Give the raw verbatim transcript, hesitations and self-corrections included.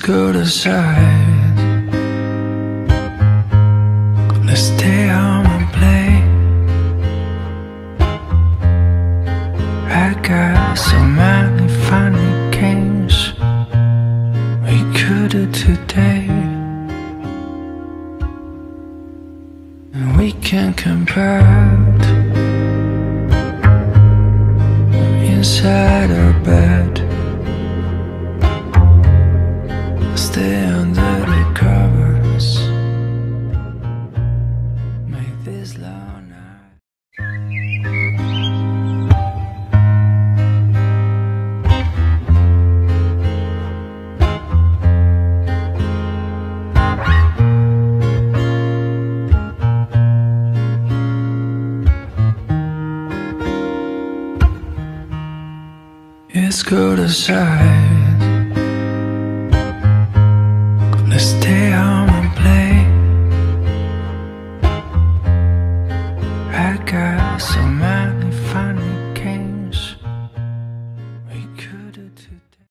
go to side. Let's stay home and play. I got so many funny games we could do today, and we can compare inside our bed. Stay under the covers, make this long night. Let's go to side. Let's stay home and play. I got so many